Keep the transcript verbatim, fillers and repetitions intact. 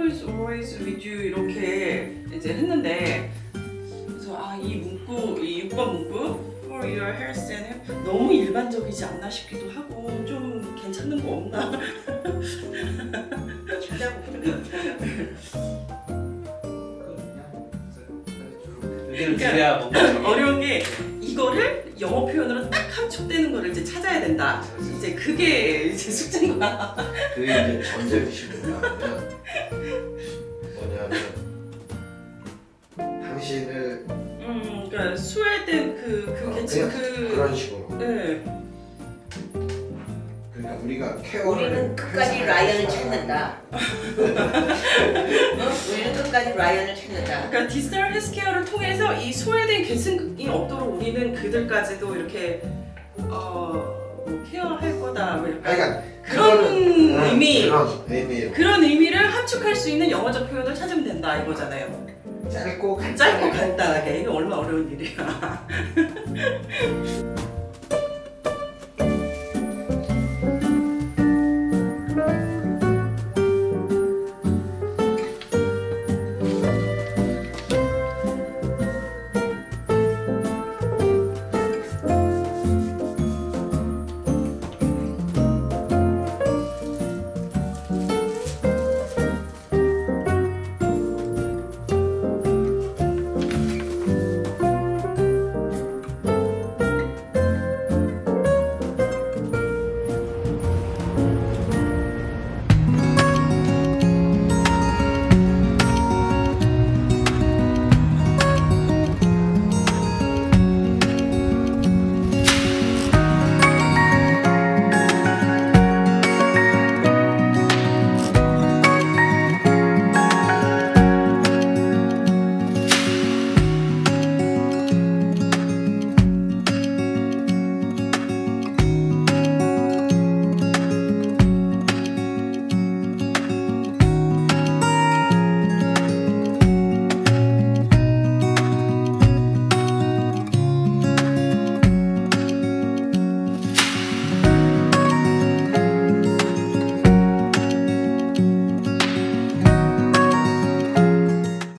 is always with you 이렇게 이제 했는데 그래서 아, 이 문구, 이 육 번 문구 for your health and health 너무 일반적이지 않나 싶기도 하고 좀 괜찮은 거 없나? 그러니까 어려운 게 이거를 영어 표현으로 딱 함축되는 거를 이제 찾아야 된다. 이제 그게 이제 숙제인 거야. 그게 이제 전제의식이 뭐냐면 뭐냐면 당신을 음, 그러니까 스웨덴 그 그 개체 어, 그 그런 식으로. 네. 그러니까 우리가 케어를 우리는 끝까지 라이언을 찾는다. 어? 우리는 끝까지 라이언을 찾는다. 그러니까 디지털 헬스케어를 통해서 이 소외된 계층이 없도록 우리는 그들까지도 이렇게 어, 뭐 케어할 거다. 뭐 약간 그러니까 그런 그거는, 의미, 그런 의미 그런 의미를 함축할 수 있는 영어적 표현을 찾으면 된다 이거잖아요. 짧고 간단하게. 짧고 간단하게. 이거 얼마나 어려운 일이야.